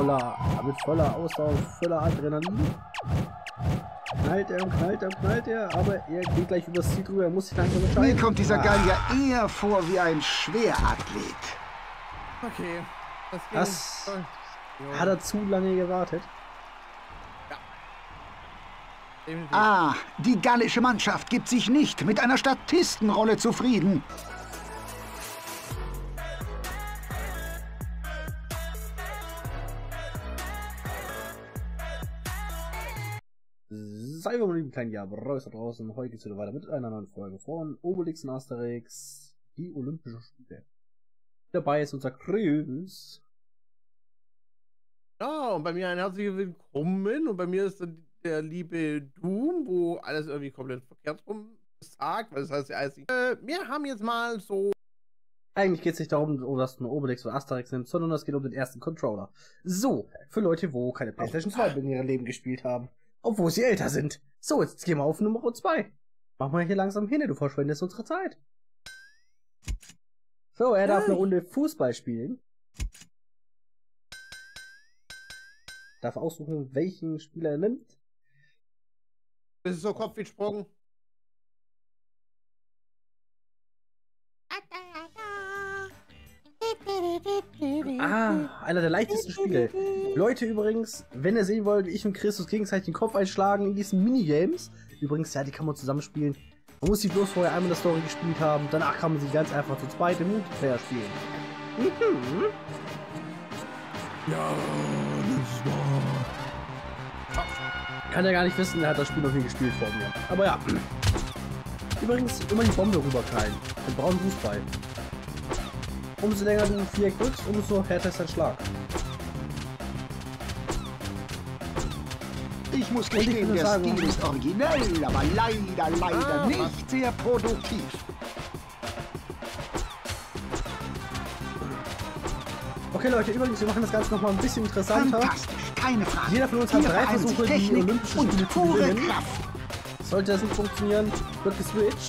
voller Ausdauer, voller Adrenalin. Knallt er, aber er geht gleich übers Ziel drüber, er muss sich langsam entscheiden. Mir kommt dieser Gallier eher vor wie ein Schwerathlet. Okay. Das hat er zu lange gewartet. Ah, die gallische Mannschaft gibt sich nicht mit einer Statistenrolle zufrieden. Sei wir mal lieben kleinen Jabrauch da draußen. Heute geht's wieder weiter mit einer neuen Folge von Obelix und Asterix, die Olympischen Spiele. Dabei ist unser Chris. Ja, und bei mir ein herzliches Willkommen. Und bei mir ist dann der liebe Doom, wo alles irgendwie komplett verkehrt rum sagt, weil das heißt ja alles nicht. Wir haben jetzt mal so. Eigentlich geht es nicht darum, dass du nur Obelix oder Asterix nimmst, sondern es geht um den ersten Controller. So, für Leute, wo keine PlayStation 2 in ihrem Leben gespielt haben. Obwohl sie älter sind. So, jetzt gehen wir auf Nummer 2. Mach mal hier langsam hin, du verschwendest unsere Zeit. So, er darf eine Runde Fußball spielen. Darf aussuchen, welchen Spieler er nimmt. Das ist so Kopf wie Sprung. Ah, einer der leichtesten Spiele. Leute übrigens, wenn ihr sehen wollt, wie ich und Chris uns gegenseitig den Kopf einschlagen in diesen Minigames. Übrigens, ja, die kann man zusammenspielen. Man muss sie bloß vorher einmal eine Story gespielt haben. Danach kann man sie ganz einfach zu zweit im Multiplayer spielen. Mhm. Ja, das war. Kann ja gar nicht wissen, er hat das Spiel noch nie gespielt vor mir. Aber ja. Übrigens, immer die Bombe rüberknallen. Den braunen Fußball. Umso länger du Viereck drückst, umso härter ist dein Schlag. Ich muss gestehen, der Stil ist originell, aber leider nicht sehr produktiv. Okay Leute, übrigens, wir machen das Ganze nochmal ein bisschen interessanter. Fantastisch, keine Frage. Jeder von uns hat 3 Versuche, die Olympischen Spiele zu gewinnen. Kraft. Sollte das nicht funktionieren, wird geswitcht.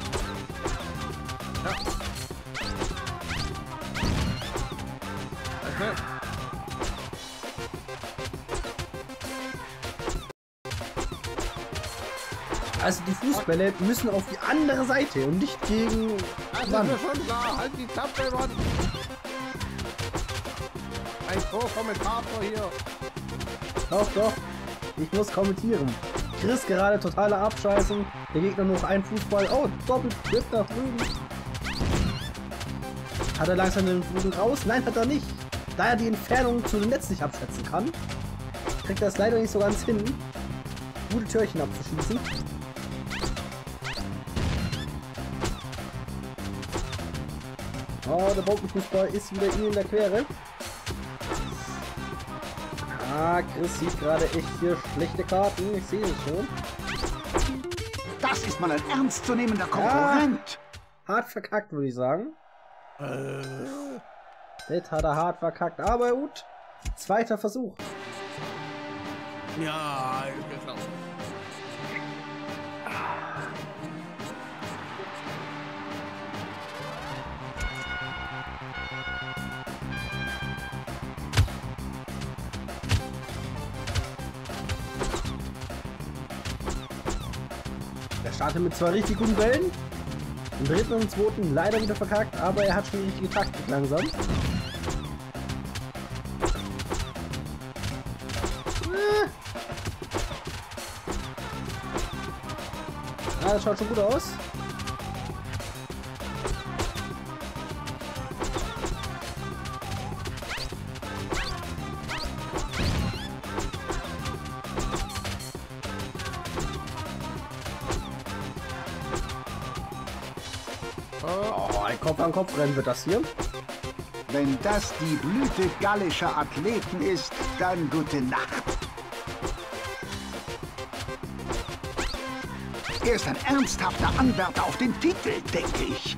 Also die Fußbälle müssen auf die andere Seite und nicht gegen Das ist schon klar, halt die Klappe, Mann. Ein Pro-Kommentator hier. Doch, ich muss kommentieren. Chris gerade totale Abscheißen, der Gegner noch einen Fußball. Oh, Doppeltritt nach drüben. Hat er langsam den Boden raus? Nein, hat er nicht. Da er die Entfernung zu dem Netz nicht abschätzen kann, kriegt er es leider nicht so ganz hin, gute Türchen abzuschießen. Oh, der Bombenfußball ist wieder in der Quere. Ah, Chris sieht gerade echt hier schlechte Karten. Ich sehe es schon. Das ist mal ein ernstzunehmender Konkurrent. Ja, hart verkackt, würde ich sagen. Das hat er hart verkackt, aber gut. Zweiter Versuch. Ja, genau. Er startet mit 2 richtig guten Bällen. Im dritten und im zweiten leider wieder verkackt, aber er hat schon die richtige Taktik langsam. Ah, das schaut schon gut aus. Oh, ein Kopf-an-Kopf-Rennen wird das hier. Wenn das die Blüte gallischer Athleten ist, dann gute Nacht. Er ist ein ernsthafter Anwärter auf den Titel, denke ich.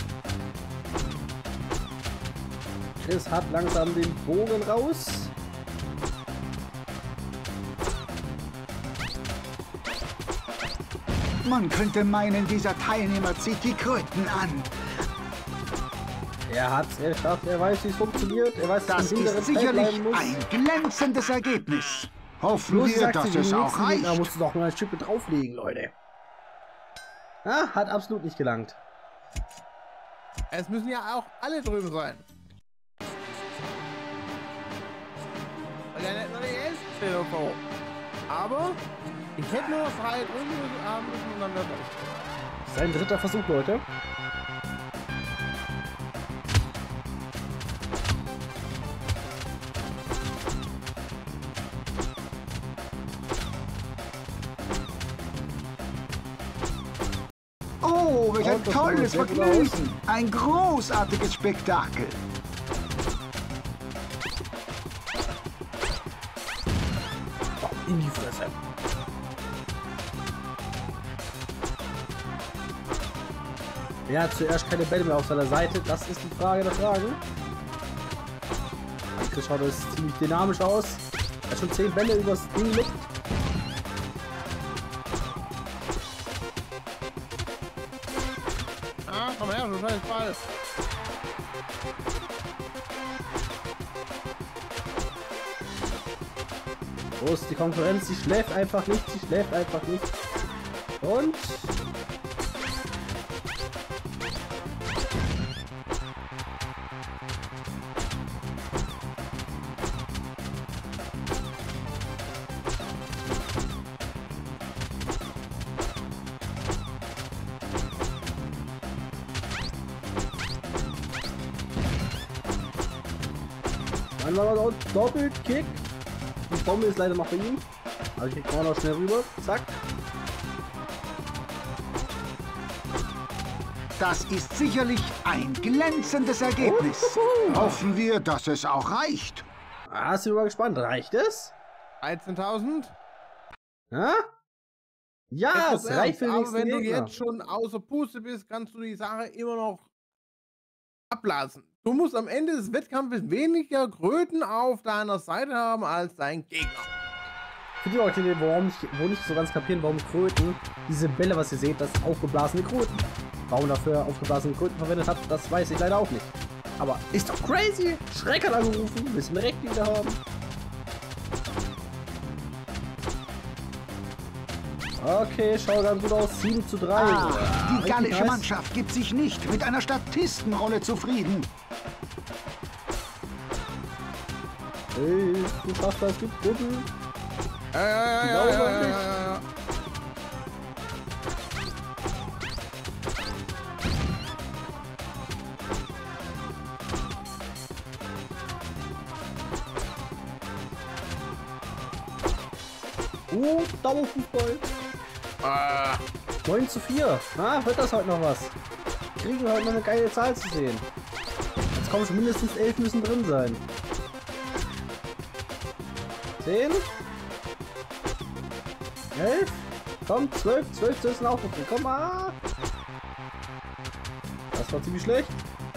Chris hat langsam den Bogen raus. Man könnte meinen, dieser Teilnehmer zieht die Kröten an. Er hat's geschafft, er weiß, wie es funktioniert, er weiß, Das ist sicherlich ein glänzendes Ergebnis. Hoffen wir, dass es auch reicht. Da musst du doch mal ein Stück drauflegen, Leute. Ah, hat absolut nicht gelangt. Es müssen ja auch alle drüben sein. Weil er nicht nur die Hälfte davon. Aber ich hätte nur noch 3 drüben haben müssen und dann wäre das. Sein dritter Versuch, Leute. Oh, welch ein tolles Vergnügen! Ein großartiges Spektakel! In die Fresse. Wer hat zuerst keine Bälle mehr auf seiner Seite? Das ist die Frage der Fragen. Das schaut das ziemlich dynamisch aus. Er hat schon 10 Bälle übers Ding gelupft. Ah, komm her, du scheiß Ball. Wo ist die Konkurrenz? Sie schläft einfach nicht, sie schläft einfach nicht. Und... Dann war noch Doppelkick. Die Bombe ist leider noch bei ihm. Aber ich krieg auch noch schnell rüber. Zack. Das ist sicherlich ein glänzendes Ergebnis. Hoffen wir, dass es auch reicht. Ah, sind wir mal gespannt. Reicht es? 13.000? Ja? Ja, es reicht für den aber nächsten wenn du Gegner. jetzt schon außer Puste bist, kannst du die Sache immer noch ablassen. Du musst am Ende des Wettkampfes weniger Kröten auf deiner Seite haben als dein Gegner. Für die Leute, die wo nicht so ganz kapieren, warum Kröten, diese Bälle, was ihr seht, das sind aufgeblasene Kröten. Warum dafür aufgeblasene Kröten verwendet hat, das weiß ich leider auch nicht. Aber ist doch crazy! Schreck hat angerufen, müssen Recht wieder haben. Okay, schaut ganz gut aus. 7:3. Die gallische Mannschaft gibt sich nicht mit einer Statistenrolle zufrieden. Hey, du schaffst das, gibt Kuppel. Ja. Dauerfußball. 9:4. Na, wird das heute noch was? Kriegen wir heute noch eine geile Zahl zu sehen. Jetzt kommen schon mindestens 11 müssen drin sein. 10. 11. Komm, 12. 12 dürfen auch noch drin. Komm mal. Das war ziemlich schlecht.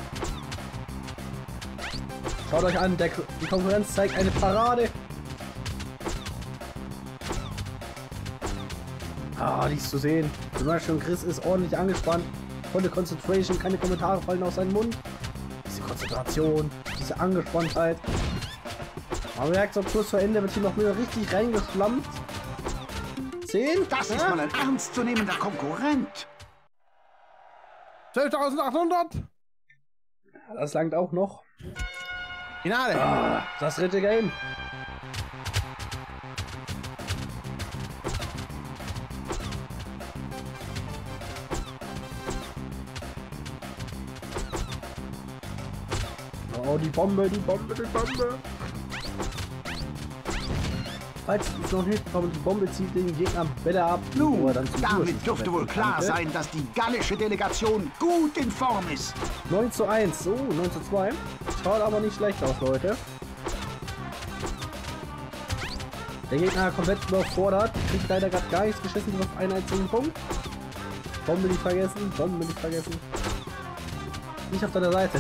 Schaut euch an, die Konkurrenz zeigt eine Parade. Ah, die ist zu sehen. Du merkst schon, Chris ist ordentlich angespannt. Volle Concentration, keine Kommentare fallen aus seinem Mund. Diese Konzentration, diese Angespanntheit. Man merkt so kurz vor Ende wird hier noch wieder richtig reingeschlammt. 10. Das ist mal ein ernstzunehmender Konkurrent. 12.800. Das langt auch noch. Finale. Ah, das dritte Game. Oh, die Bombe, die Bombe, die Bombe. Falls es noch nicht kommt, die Bombe zieht den Gegner Bälle ab. Nun, damit dürfte wohl klar sein, dass die gallische Delegation gut in Form ist. 9:1, so 9:2. Schaut aber nicht schlecht aus, Leute. Der Gegner komplett überfordert, kriegt leider gerade gar nichts geschissen auf einen einzigen Punkt. Bombe nicht vergessen, Bombe nicht vergessen. Nicht auf deiner Seite.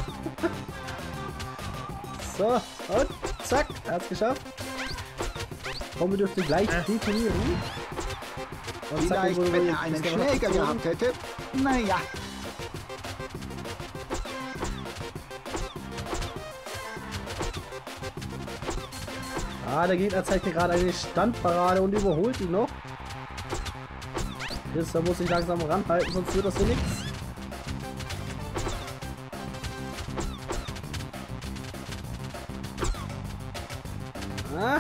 So, und zack, er hat's geschafft. Bombe dürfte gleich detonieren. Und zack, Vielleicht, wenn er einen Schläger gehabt hätte. Naja. Ah, der Gegner zeigt mir gerade eine Standparade und überholt ihn noch. Jetzt, da muss ich langsam ranhalten, sonst wird das hier nichts. Ah.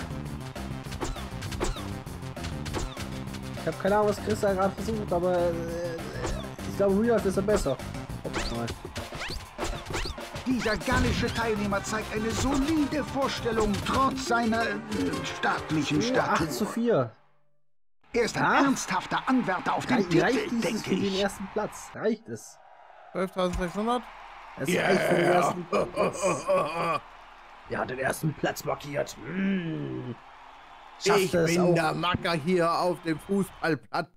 Ich habe keine Ahnung, was Chris da gerade versucht, aber ich glaube, Real ist er besser. Dieser gallische Teilnehmer zeigt eine solide Vorstellung, trotz seiner staatlichen Statur. 8:4. Er ist ein ernsthafter Anwärter auf den Titel, Reicht dieses denke für den ich. ersten Platz? Reicht es? 12.600? Es reicht für den ersten Platz. Er hat den ersten Platz markiert. Schafft Ich es bin auch. der Macker hier auf dem Fußballplatz.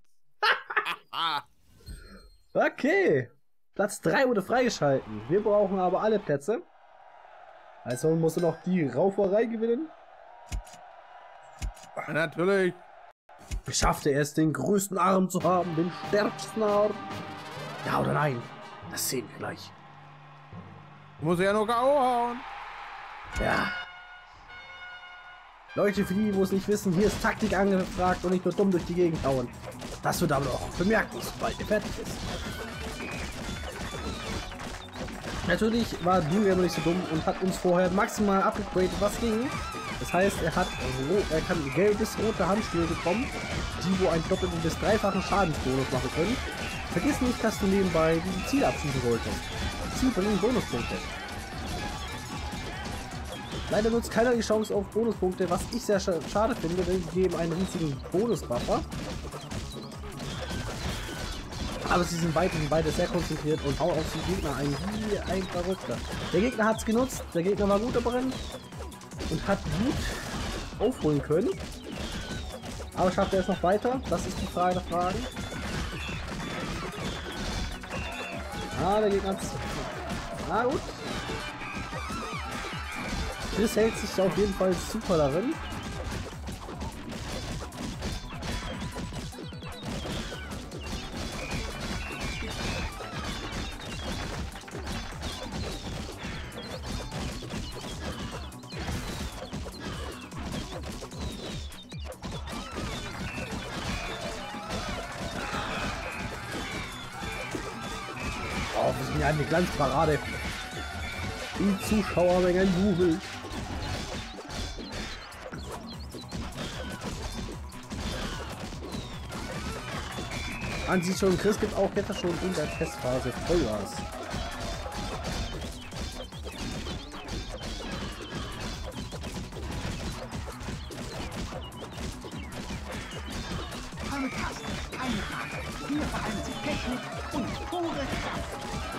Okay. Platz 3 wurde freigeschalten. Wir brauchen aber alle Plätze. Also musst du noch die Rauferei gewinnen. Natürlich. Schaffte er es, den größten Arm zu haben, den stärksten Arm? Ja oder nein? Das sehen wir gleich. Muss ja nur K.O. hauen. Ja. Leute, für die, wo es nicht wissen, hier ist Taktik angefragt und nicht nur dumm durch die Gegend hauen. Das wird aber auch bemerkt, sobald er fertig ist. Natürlich war Dream nicht so dumm und hat uns vorher maximal abgegradet, was ging. Das heißt, er kann gelbes, rote Handschuhe bekommen, die wo einen doppelten bis dreifachen Schadensbonus machen können. Vergiss nicht, dass du nebenbei die Ziele abschießen solltest. Ziel bringen Bonuspunkte. Leider nutzt keiner die Chance auf Bonuspunkte, was ich sehr schade finde, denn sie geben einen riesigen Bonusbuffer. Aber sie sind weiterhin beide sehr konzentriert und hauen auf den Gegner ein wie ein Verrückter. Der Gegner hat es genutzt, der Gegner war gut darin und hat gut aufholen können. Aber schafft er es noch weiter? Das ist die Frage der Fragen. Ah, der Gegner hat es. Ah, gut. Chris hält sich auf jeden Fall super darin. Oh, wir sind ja eine Glanzparade. Die Zuschauermenge jubelt. Man sieht schon, Chris gibt auch jetzt schon in der Testphase Vollgas. Fantastisch, keine Frage. Hier vereint sich Technik und pure Kraft.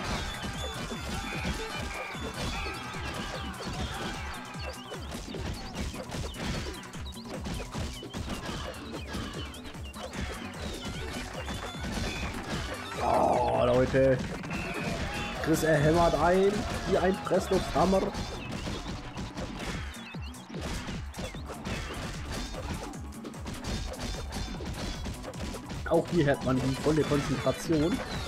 Oh, Leute. Chris, er hämmert ein wie ein Presslufthammer. Auch hier hat man die volle Konzentration.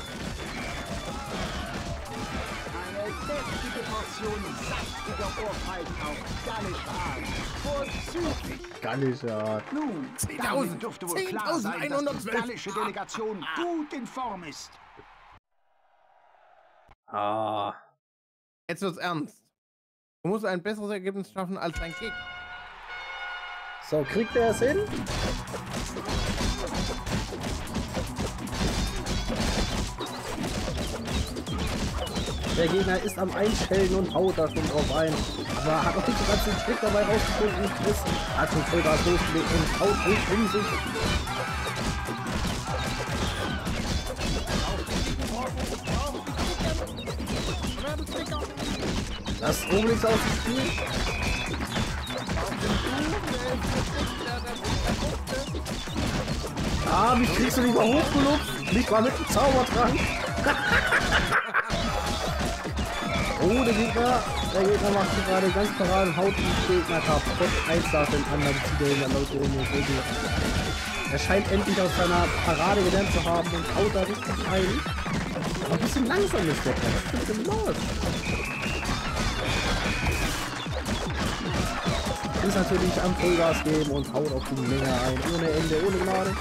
Eine deftige Portion saftiger Ohrfeigen auf gallische Art. Vorzüglich. Gallische Art. Nun, 10.000, damit dürfte wohl klar sein, dass die 10.112. gallische Delegation gut in Form ist. Ah. Jetzt wird's ernst. Du musst ein besseres Ergebnis schaffen als dein Gegner. So, kriegt er es hin? Der Gegner ist am Einstellen und haut da schon drauf ein. Aber hat noch nicht so ganz den Trick dabei rausgefunden. Chris hat schon Vollgas losgelegt und haut wild um sich. Das Obelix aus dem Spiel. Ah, mich kriegst du nicht mal hochgelupft. Nicht mal mit dem Zaubertrank. Oh, der Gegner macht hier gerade ganz parade und haut den Gegner kaputt. Eins nach dem anderen zieht er in der Leute um und Er scheint endlich aus seiner Parade gelernt zu haben und haut da richtig ein. Aber ein bisschen langsam ist der Kerl. Was ist denn los? Ist natürlich am Vollgas geben und haut auf die Menge ein. Ohne Ende, ohne Gnade.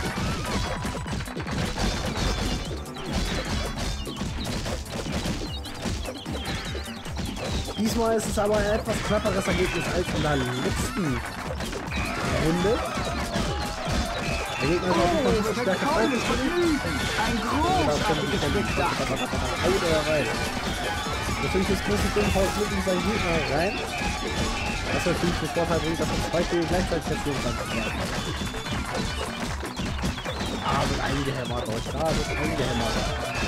Diesmal ist es aber ein etwas knapperes Ergebnis als in der letzten Runde. Der Gegner ist auf jeden Fall ein bisschen stärker drauf. Ein großartiges Spektakel. Haut er rein. Natürlich ist großes Ding, haut wirklich seinen Gegner rein. Was natürlich den Vorteil bringt, dass man zwei Spiele gleichzeitig erzielen kann. Ah, wird eingehämmert, Leute. Da wird eingehämmert.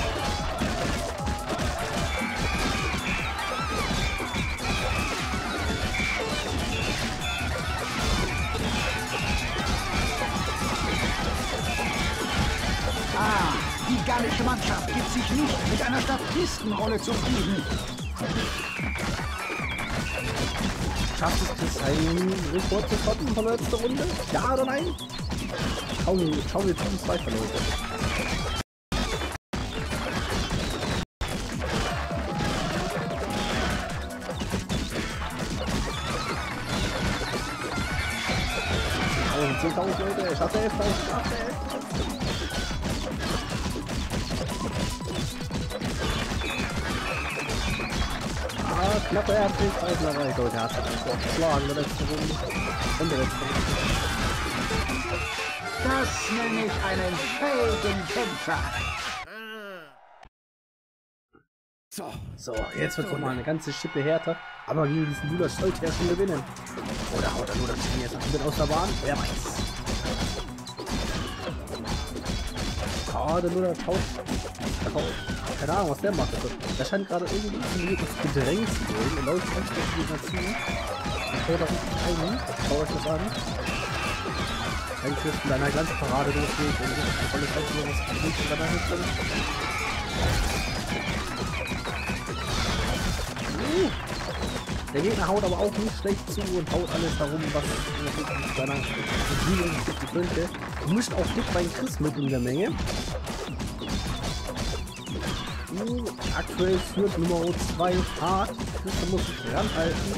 Die gallische Mannschaft gibt sich nicht mit einer Statistenrolle zufrieden. Schafft es Chris einen Rekord zu stoppen von der letzten Runde? Ja oder nein? Schauen wir Teams weiter, Leute. Und 10.000 Leute, schafft er 11.000, schafft er 11.000. Knappe RP-Preisen erreicht. Leute, er hat sich geschlagen in der letzten Runde. Und der letzte Runde. Das nenne ich einen fähigen Kämpfer. So, jetzt wird es nochmal eine ganze Schippe härter. Aber gegen diesen Luder sollte er schon gewinnen. Oder haut er nur das Ding jetzt ein bisschen aus der Bahn? Wer weiß. Ah, der Luder tauscht. Keine Ahnung, was der macht. Also, der scheint gerade irgendwie gedrängt zu werden. Er läuft ganz kurz wieder zu. Ich schaue das nicht ein. Schau euch das an. Eigentlich wird mit einer Glanzparade losgeht und richtig volles Aufnehmen, was nicht in der Hüfte. Der Gegner haut aber auch nicht schlecht zu und haut alles darum, was mit seiner Beziehung nicht könnte. Mischt auch nicht bei Chris mit in der Menge. Aktuell führt Nummer 2 hart. Chris muss sich ranhalten.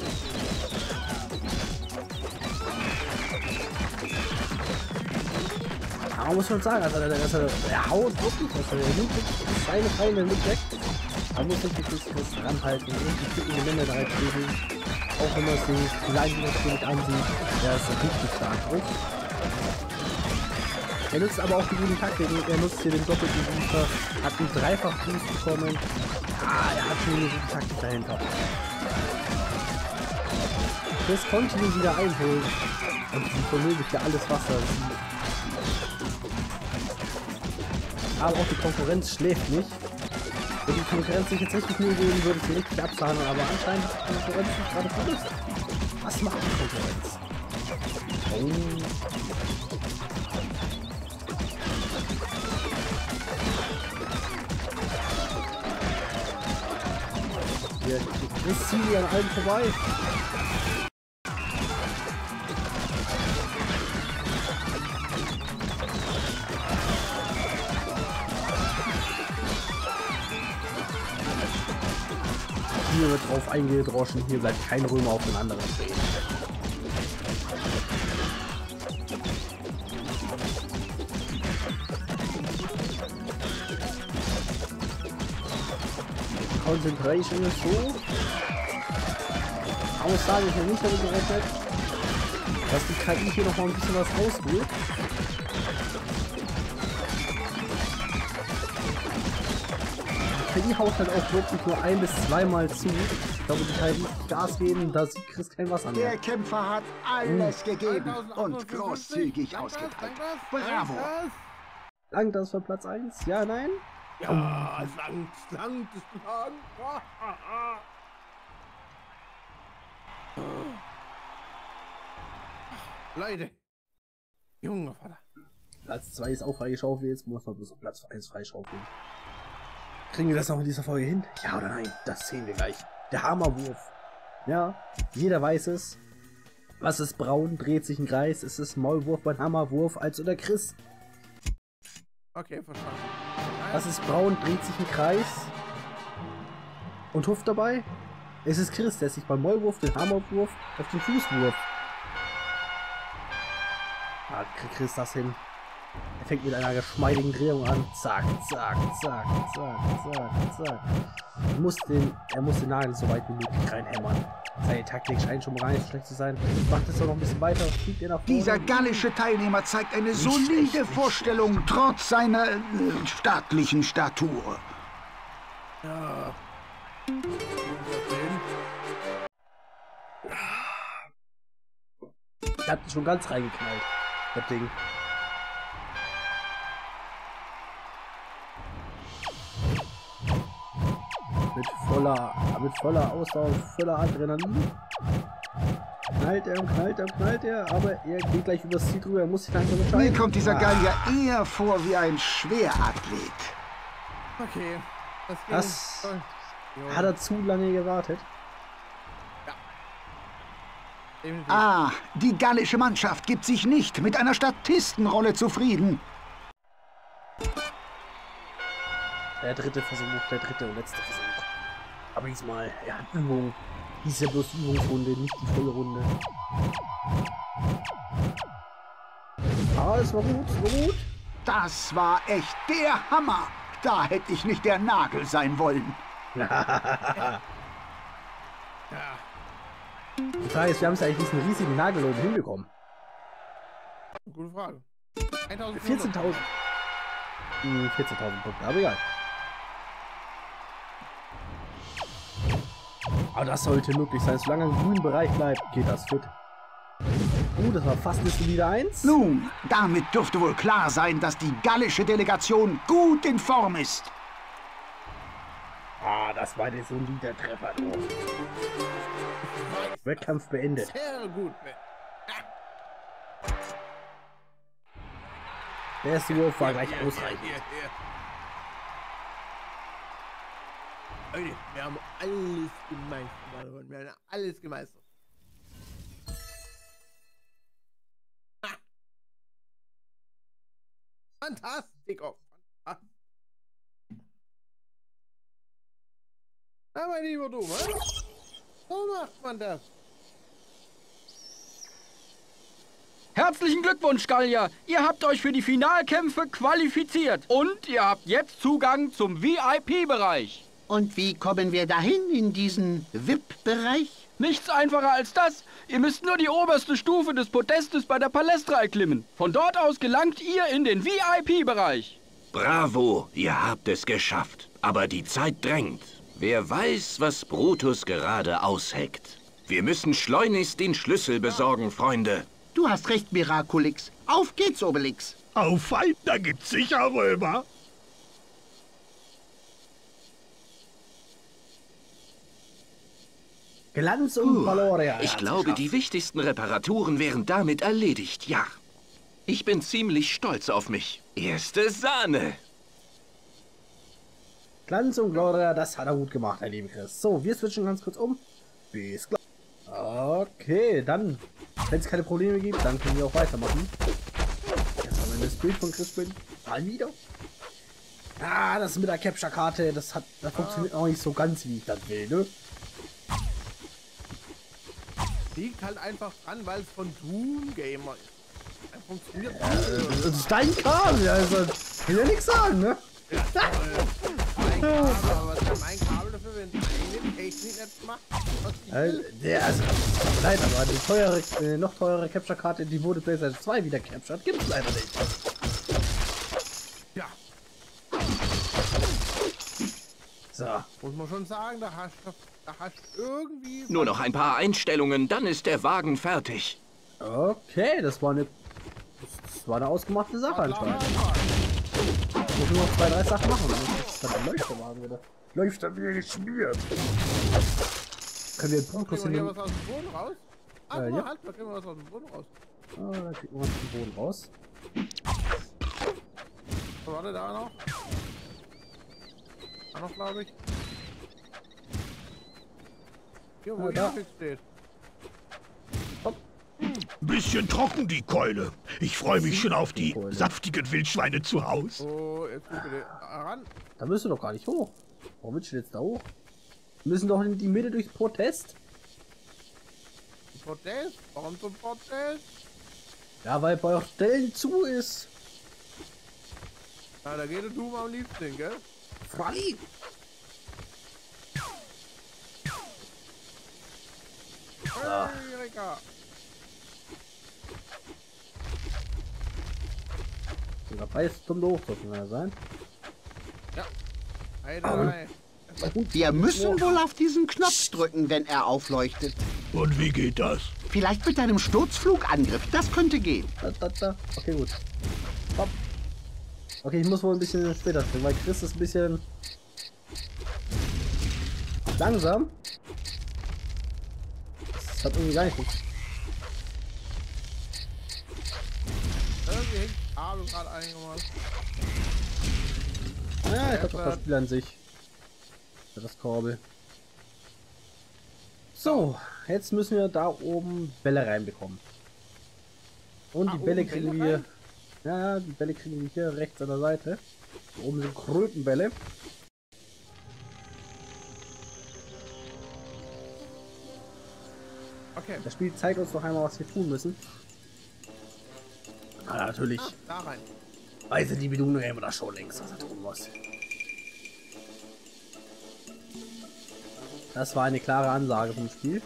Aber muss man sagen, also er haut wirklich, also er nimmt wirklich seine Feinde mit weg. Man muss sich wirklich Chris ranhalten und die Tippen die Wände direkt kriegen. Auch wenn man die Leine natürlich ansieht, der ist richtig stark drauf. Er nutzt aber auch die guten Taktiken, er nutzt hier den doppelten Booster, hat einen Dreifach-Boost bekommen. Ja, er hat schon eine gute Taktik dahinter. Chris konnte ihn wieder einholen und vermöglicht ja alles Wasser. Aber auch die Konkurrenz schläft nicht. Wenn die Konkurrenz sich jetzt richtig Mühe geben, würde sie richtig abzahlen, aber anscheinend ist die Konkurrenz nicht gerade verlust. Was macht die Konkurrenz? Oh. Chris zieht an allem vorbei. Hier wird drauf eingedroschen, hier bleibt kein Römer auf den anderen stehen. Concentration ist so. Ich muss sagen, ich habe nicht damit gerechnet, dass die KI hier noch mal ein bisschen was rausholt. Die KI haut halt auch wirklich nur 1- bis 2-mal zu. Ich glaube, die KI Gas geben, da sieht Chris kein Wasser mehr. Der Kämpfer hat alles gegeben und großzügig ausgeteilt. Bravo! Langt das für Platz 1? Ja, nein? Ja, es langt, es langt. Leute. Junge Vater. Platz 2 ist auch freigeschaufelt, jetzt muss man bis auf Platz 1 freischaufeln. Kriegen wir das noch in dieser Folge hin? Ja oder nein? Das sehen wir gleich. Der Hammerwurf. Ja, jeder weiß es. Was ist braun, dreht sich ein Kreis? Ist es Maulwurf beim Hammerwurf als oder Chris? Okay, verstanden. Was ist braun, dreht sich ein Kreis und hupft dabei? Es ist Chris, der sich beim Maulwurf den Hammerwurf auf den Fußwurf. Ah, kriegt Chris das hin. Er fängt mit einer geschmeidigen Drehung an. Zack, zack, zack, zack, zack, zack. Er muss den Nagel so weit wie möglich reinhämmern. Seine Taktik scheint schon gar nicht schlecht zu sein. Macht es doch noch ein bisschen weiter. Fliegt er nach vorne. Dieser gallische Teilnehmer zeigt eine solide Vorstellung, trotz seiner staatlichen Statur. Ja. Ich hab schon ganz reingeknallt. Das Ding. Mit voller Ausdauer, voller Adrenalin. Knallt er, aber er geht gleich übers Ziel drüber, er muss sich langsam entscheiden. Mir kommt dieser Gallier eher vor wie ein Schwerathlet. Okay. Das hat er zu lange gewartet. Definitiv. Ah, die gallische Mannschaft gibt sich nicht mit einer Statistenrolle zufrieden. Der dritte Versuch, der dritte und letzte Versuch. Aber diesmal, er hat Übung. Dies ist ja bloß Übungsrunde, nicht die volle Runde. Ah, es war gut, es war gut. Das war echt der Hammer. Da hätte ich nicht der Nagel sein wollen. Ja. Die Frage ist, wir haben es eigentlich diesen riesigen Nagel oben hinbekommen. Gute Frage. 14.000. 14.000 Punkte, aber egal. Aber das sollte möglich sein. Solange er im grünen Bereich bleibt, geht das fit. Das war fast eine solide 1. Nun, damit dürfte wohl klar sein, dass die gallische Delegation gut in Form ist. Ah, das war der solide Treffer. Wettkampf beendet. Sehr gut. Der erste Wurf war gleich ausreichend. Leute, wir haben alles gemeistert. Wir haben alles gemeistert. Ha. Fantastico. Fantastisch. Na, mein lieber du, was? So macht man das. Herzlichen Glückwunsch, Gallier! Ihr habt euch für die Finalkämpfe qualifiziert und ihr habt jetzt Zugang zum VIP-Bereich. Und wie kommen wir dahin in diesen VIP-Bereich? Nichts einfacher als das. Ihr müsst nur die oberste Stufe des Podestes bei der Palästra erklimmen. Von dort aus gelangt ihr in den VIP-Bereich. Bravo, ihr habt es geschafft. Aber die Zeit drängt. Wer weiß, was Brutus gerade ausheckt. Wir müssen schleunigst den Schlüssel besorgen, Freunde. Du hast recht, Miraculix. Auf geht's, Obelix. Auf ein, da gibt's sicher Römer. Glanz und Valoria. Ich glaube, die wichtigsten Reparaturen wären damit erledigt, ja. Ich bin ziemlich stolz auf mich. Erste Sahne. Glanz und Gloria, das hat er gut gemacht, mein lieber Chris. So, wir switchen ganz kurz um. Bis gleich. Okay, dann, wenn es keine Probleme gibt, dann können wir auch weitermachen. Jetzt haben wir das Bild von Chris mal wieder. Ah, das mit der Capture-Karte, das funktioniert auch nicht so ganz, wie ich das will, ne? Liegt halt einfach dran, weil es von Doom Gamer ist. Das funktioniert Das ist dein Kabel, also will ja nichts sagen, ne? mein Kabel, aber was ist mein Kabel dafür, wenn die Technik nicht macht? Nein, aber eine noch teurere Capture-Karte, die wurde PlayStation 2 wieder captured, gibt es leider nicht. Ja. So. Muss man schon sagen, da hast du irgendwie... Nur noch ein paar Einstellungen, dann ist der Wagen fertig. Okay, das war eine ausgemachte Sache anscheinend. Ich muss nur noch 2, 3 Sachen machen, dann ist das ein Leuchterwagen wieder. Leuchter wieder geschmiert. Können wir den Brutus in Kriegen den... wir was aus dem Boden raus? Ach, ja. halt, da kriegen wir was aus dem Boden raus. Ah, dann kriegen wir was aus dem Boden raus. So, warte, da noch. Da noch, glaube ich. Hier, wo Ja, da. Ifix steht. Hopp. Bisschen trocken, die Keule. Ich freue mich schon auf die saftigen Wildschweine zu Hause. So, jetzt bitte ran. Da müssen wir doch gar nicht hoch. Warum willst du jetzt da hoch? Wir müssen doch in die Mitte durchs Protest. Protest? Warum zum Protest? Ja, weil bei Stellen zu ist. Ja, da geht der Doom am liebsten, gell? Fralli! Erika! Dabei ist zum Hoch, das kann ja sein. Ja. Hey, dabei. Wir müssen wohl auf diesen Knopf drücken, wenn er aufleuchtet. Und wie geht das? Vielleicht mit einem Sturzflugangriff. Das könnte gehen. Da. Okay, gut. Hopp. Okay, ich muss wohl ein bisschen später springen, weil Chris ist ein bisschen langsam. Das hat irgendwie gar nicht gut. Irgendwie hängt Kabel gerade eingemacht. Ja, ich glaube doch das Spiel an sich. Das Korbel. So, jetzt müssen wir da oben Bälle reinbekommen. Und die Bälle kriegen wir. Ja, die Bälle kriegen wir hier rechts an der Seite. Hier oben sind Krötenbälle. Okay. Das Spiel zeigt uns noch einmal, was wir tun müssen. Ah, natürlich. Da rein. Weiß die Bedienung immer da schon längst, was er tun muss. Das war eine klare Ansage vom Spiel.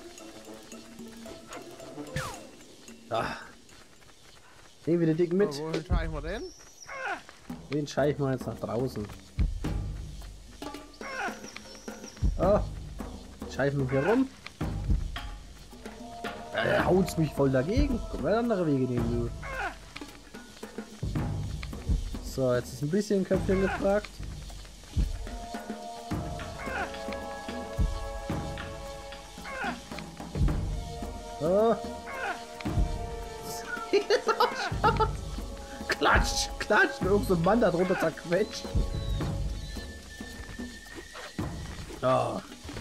Ah. Nehmen wir den Dicken mit. So, wohin scheißen wir denn? Den scheißen wir jetzt nach draußen. Oh. Scheißen wir hier rum. Er haut mich voll dagegen. Können wir andere Wege nehmen. So, jetzt ist ein bisschen Köpfchen gefragt. Oh. Klatsch, klatsch, und irgend so ein Mann da drunter zerquetscht. Oh.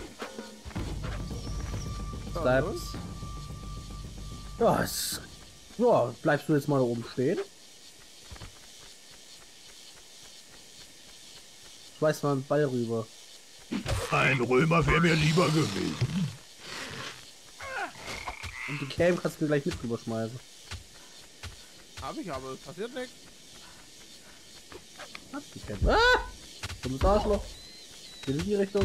Bleibst. Ja, ja, bleibst du jetzt mal da oben stehen? Schmeiß mal einen Ball rüber. Ein Römer wäre mir lieber gewesen. Und die Cam kannst du mir gleich mit rüberschmeißen. Hab ich, aber es passiert nichts. Hat die Cam. Ah! Dummes Arschloch. Geht in die Richtung.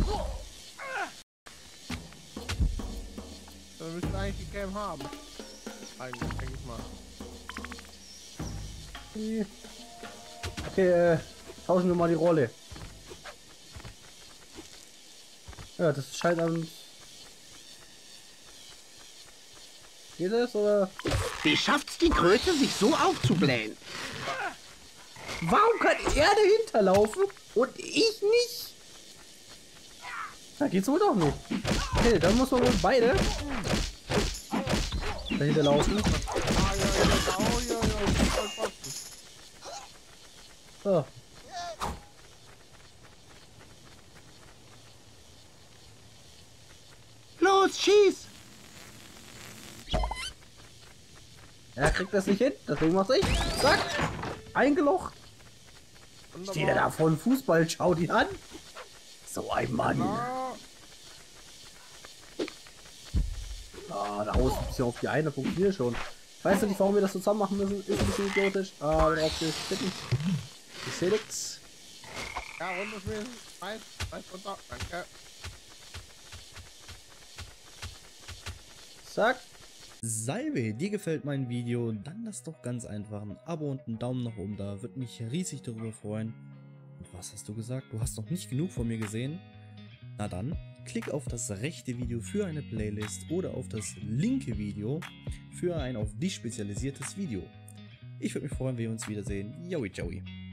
Dann müssten wir eigentlich die Cam haben. Eigentlich, denke ich mal. Okay, tauschen wir mal die Rolle. Ja, das scheint an. Geht das oder? Wie schafft's die Kröte, sich so aufzublähen? Warum kann er dahinter laufen und ich nicht? Da geht's wohl doch nicht. Okay, dann muss man wohl beide dahinter laufen. So. Los, schieß! Er kriegt das nicht hin, deswegen mach's ich. Zack. Eingelocht. Steht er da von Fußball, schaut ihn an. So ein Mann. Ah, da haust du ein bisschen auf die eine, funktioniert schon. Ich weiß nicht, warum wir das zusammen machen müssen. Ist ein bisschen idiotisch. Aber drauf bitten. Ich seh nix. Ja, runterschmissen. Weiß runter. Danke. Zack. Salve, dir gefällt mein Video, dann lass doch ganz einfach ein Abo und einen Daumen nach oben da, würde mich riesig darüber freuen. Und was hast du gesagt? Du hast noch nicht genug von mir gesehen? Na dann, klick auf das rechte Video für eine Playlist oder auf das linke Video für ein auf dich spezialisiertes Video. Ich würde mich freuen, wenn wir uns wiedersehen. Joey, Joey.